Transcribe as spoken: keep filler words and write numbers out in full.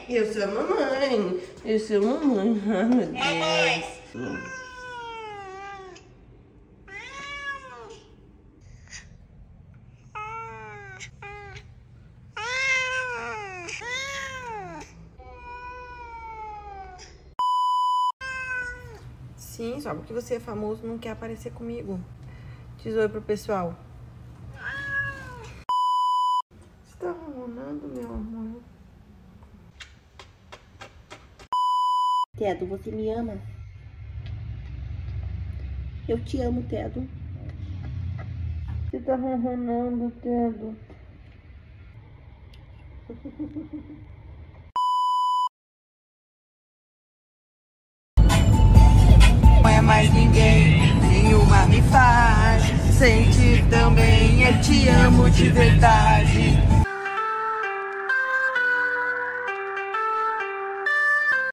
Eu sou a mamãe. Eu sou a mamãe. Ai, meu Deus. Sim, só porque você é famoso não quer aparecer comigo. Diz oi pro pessoal. Você tá ronronando, meu amor? Tedo, você me ama? Eu te amo, Tedo. Você tá ronronando, Tedo? Não é mais ninguém, nenhuma me faz sentir tão bem. Eu te amo de verdade.